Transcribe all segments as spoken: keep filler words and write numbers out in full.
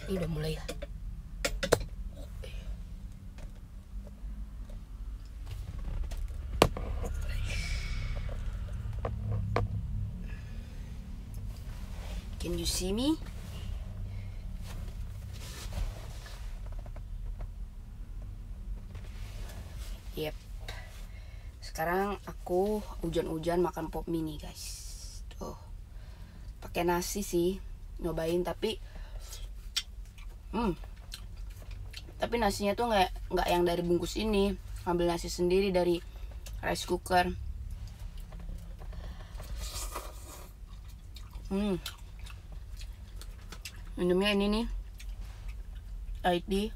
Ini udah mulai ya. Can you see me? Yep. Sekarang aku hujan-hujan makan pop mie nih guys. Tuh. Pakai nasi sih, nyobain tapi hmm. Tapi nasinya tuh nggak nggak yang dari bungkus ini, ambil nasi sendiri dari rice cooker. Hmm. Minumnya ini nih, I D.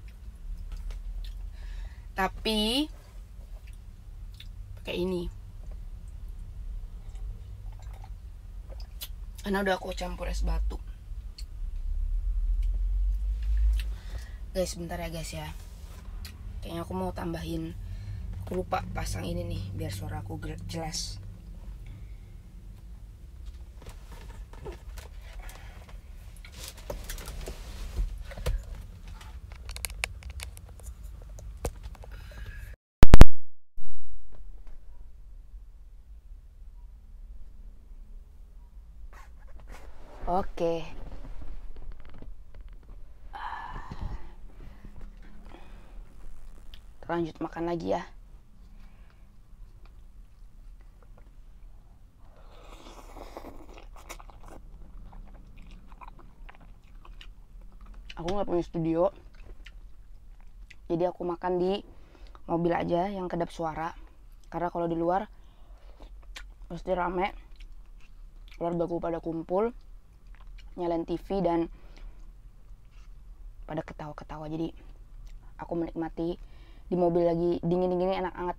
Tapi pakai ini. Karena udah aku campur es batu. Guys, bentar ya guys ya. Kayaknya aku mau tambahin, aku lupa pasang ini nih biar suara aku jelas. Oke. Lanjut makan lagi ya. Aku nggak punya studio, jadi aku makan di mobil aja yang kedap suara. Karena kalau di luar pasti rame, keluargaku pada kumpul, nyalain T V dan pada ketawa-ketawa. Jadi aku menikmati di mobil lagi dingin-dingin, enak banget.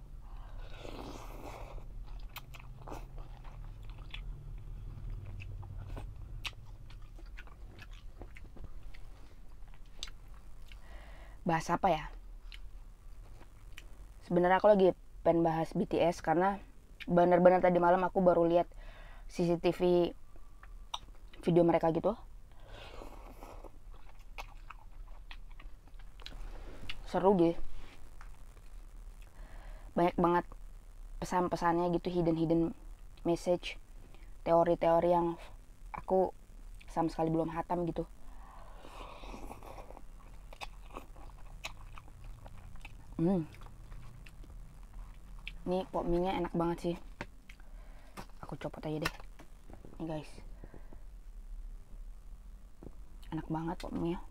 Bahas apa ya? Sebenarnya aku lagi pengen bahas B T S karena benar-benar tadi malam aku baru lihat C C T V video mereka gitu. Seru deh. Banyak banget pesan-pesannya gitu, hidden-hidden message, teori-teori yang aku sama sekali belum hatam gitu. Hmm. Ini pop mie-nya enak banget sih. Aku copot aja deh. Nih guys. Enak banget pop mie-nya.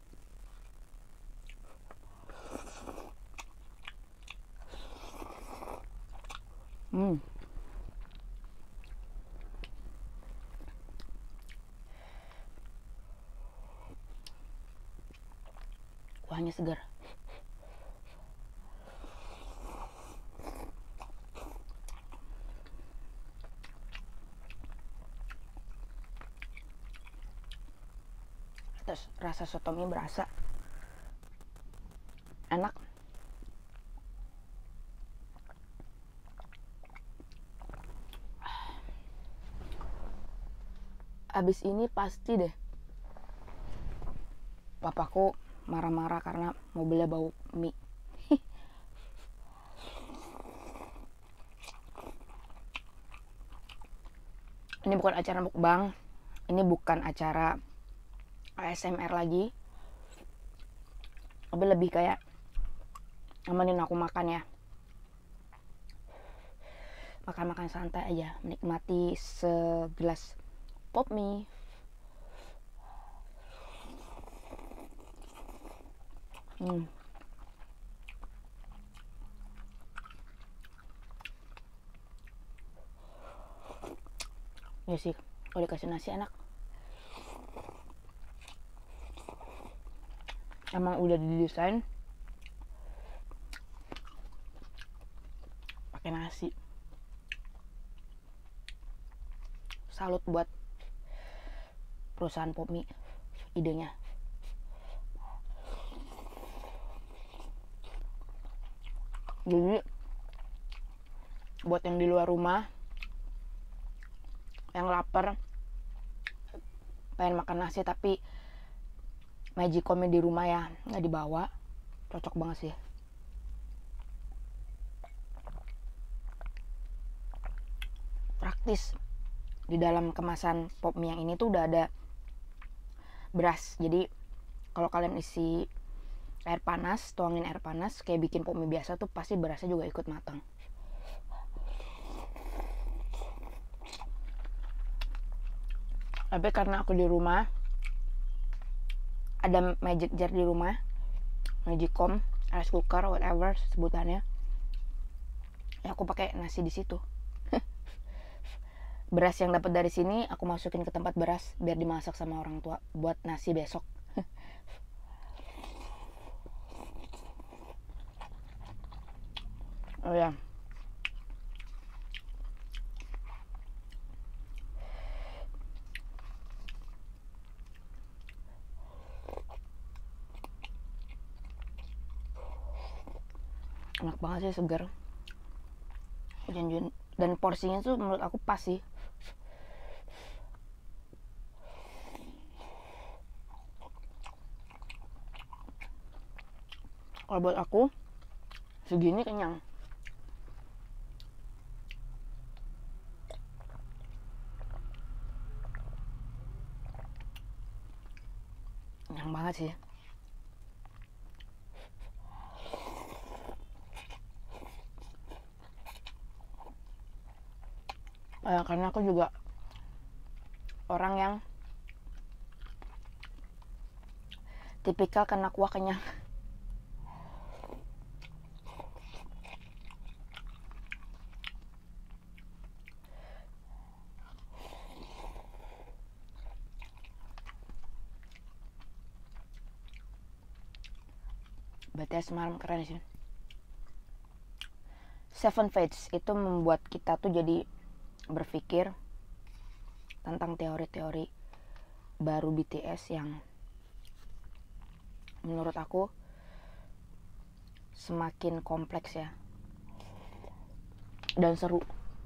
Hmm. Kuahnya segar. Terus rasa sotomi berasa. Enak. Abis ini pasti deh papaku marah-marah karena mobilnya bau mie. Ini bukan acara mukbang, ini bukan acara A S M R lagi, tapi lebih kayak nemenin aku makan ya, makan-makan santai aja, menikmati segelas pop mie. Hmm. Ya sih, kalau dikasih nasi enak. Emang udah didesain pakai nasi. Salut buat perusahaan pop mie, idenya. Jadi buat yang di luar rumah yang lapar pengen makan nasi tapi magicomnya di rumah ya, nggak dibawa. Cocok banget sih. Praktis. Di dalam kemasan pop mie yang ini tuh udah ada beras. Jadi kalau kalian isi air panas, tuangin air panas kayak bikin pop mie biasa tuh pasti berasnya juga ikut matang. Tapi karena aku di rumah ada magic jar di rumah, magicom, rice cooker, whatever sebutannya, ya aku pakai nasi di situ. Beras yang dapat dari sini aku masukin ke tempat beras biar dimasak sama orang tua buat nasi besok. Oh ya. Enak banget sih, segar. Dan porsinya tuh menurut aku pas sih. Kalau buat aku segini kenyang. Kenyang banget sih. Eh, karena aku juga orang yang tipikal kena kuah kenyang. B T S semalam keren sih. Seven Fates itu membuat kita tuh jadi berpikir tentang teori-teori baru B T S yang menurut aku semakin kompleks ya dan seru.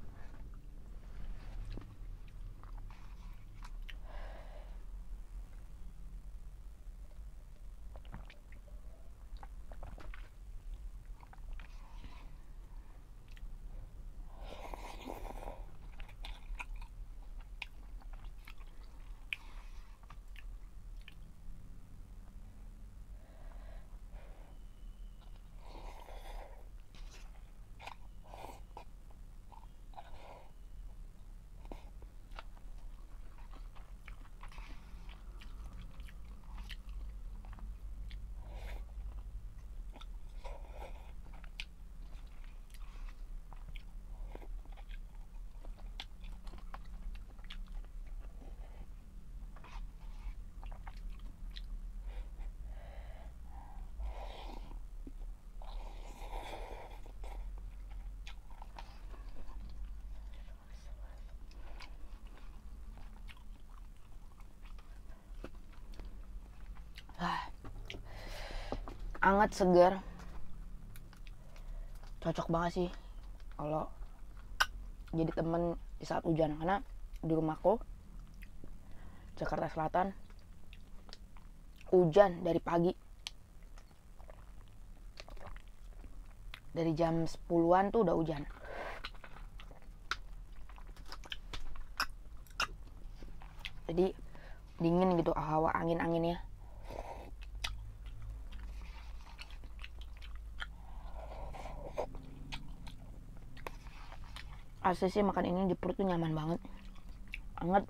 Anget, segar, cocok banget sih kalau jadi temen di saat hujan. Karena di rumahku Jakarta Selatan hujan dari pagi, dari jam sepuluhan tuh udah hujan. Jadi dingin gitu hawa angin-anginnya. Asli sih makan ini di perut tuh nyaman banget, anget.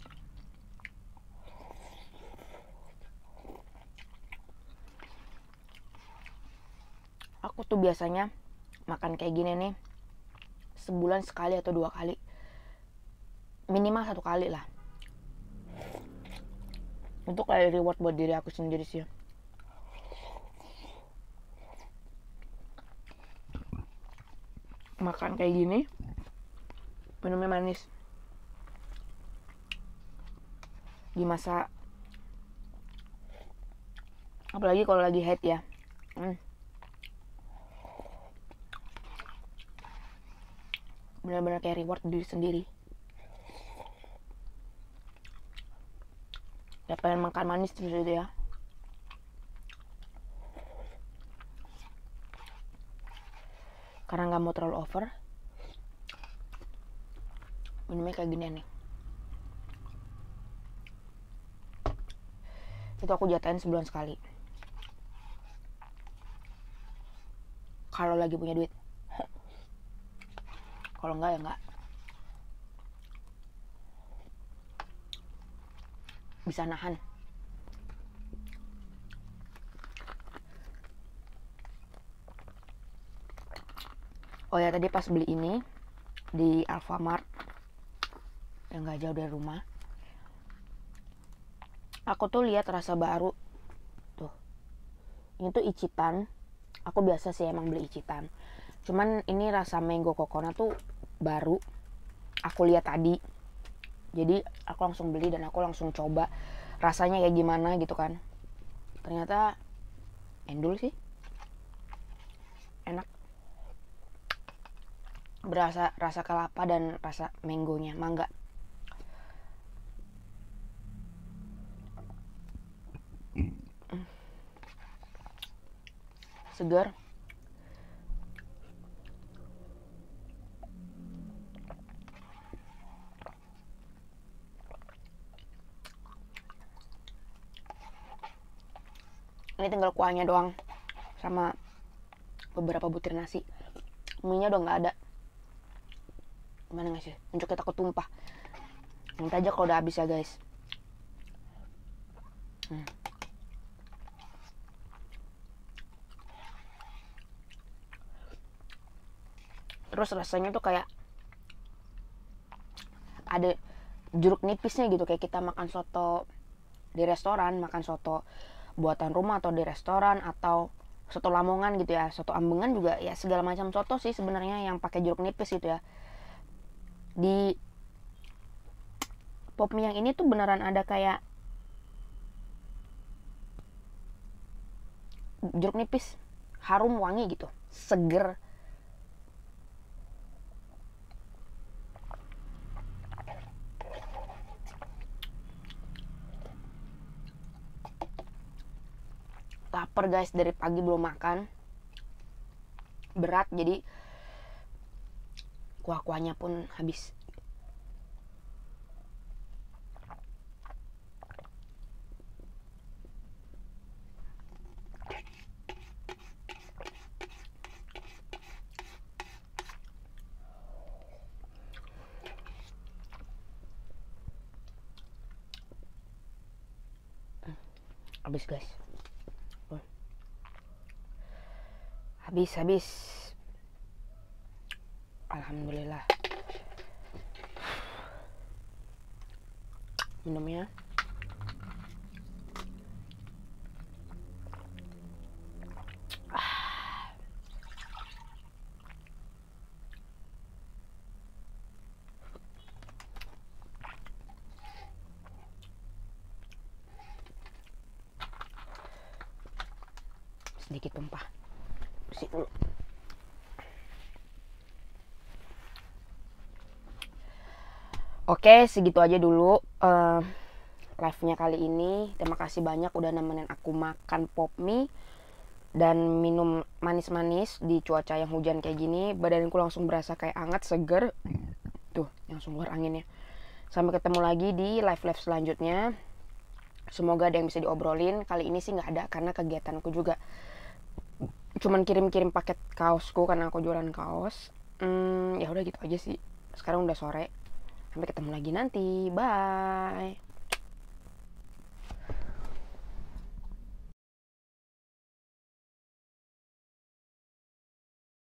Aku tuh biasanya makan kayak gini nih sebulan sekali atau dua kali, minimal satu kali lah, untuk kayak reward buat diri aku sendiri sih. Makan kayak gini, minumnya manis di masa, apalagi kalau lagi haid ya. hmm. Benar-benar kayak reward diri sendiri. Ya pengen makan manis terus itu ya. Karena nggak mau terlalu over, minumnya kayak gini nih. Itu aku jatahin sebulan sekali kalau lagi punya duit. Kalau enggak ya enggak. Bisa nahan. Oh ya, tadi pas beli ini di Alfamart yang gak jauh dari rumah, aku tuh lihat rasa baru tuh. Ini tuh icitan. Aku biasa sih emang beli icitan, cuman ini rasa mango coconut tuh baru aku lihat tadi. Jadi aku langsung beli dan aku langsung coba rasanya kayak gimana gitu kan. Ternyata endul sih, enak. Berasa rasa kelapa dan rasa mangonya, mangga. Segar. Ini tinggal kuahnya doang sama beberapa butir nasi. Mie-nya udah nggak ada. Gimana nggak sih? Untuk kita ketumpah. Nanti aja kalau udah habis ya guys. Hmm. Terus rasanya tuh kayak ada jeruk nipisnya gitu, kayak kita makan soto di restoran, makan soto buatan rumah atau di restoran, atau soto Lamongan gitu ya, soto Ambengan juga ya, segala macam soto sih sebenarnya yang pakai jeruk nipis gitu ya. Di pop mie yang ini tuh beneran ada kayak jeruk nipis, harum wangi gitu, seger. Lapar guys, dari pagi belum makan, berat, jadi kuah-kuahnya pun habis. Habis guys, habis habis alhamdulillah. Minumnya sedikit tumpah, bersih dulu. Oke, segitu aja dulu uh, live-nya kali ini. Terima kasih banyak udah nemenin aku makan pop mie dan minum manis-manis di cuaca yang hujan kayak gini. Badanku langsung berasa kayak hangat, seger. Tuh, langsung keluar anginnya. Sampai ketemu lagi di live-live selanjutnya. Semoga ada yang bisa diobrolin. Kali ini sih nggak ada karena kegiatanku juga cuman kirim-kirim paket kaosku karena aku jualan kaos. Hmm, ya udah gitu aja sih. Sekarang udah sore. Sampai ketemu lagi nanti. Bye.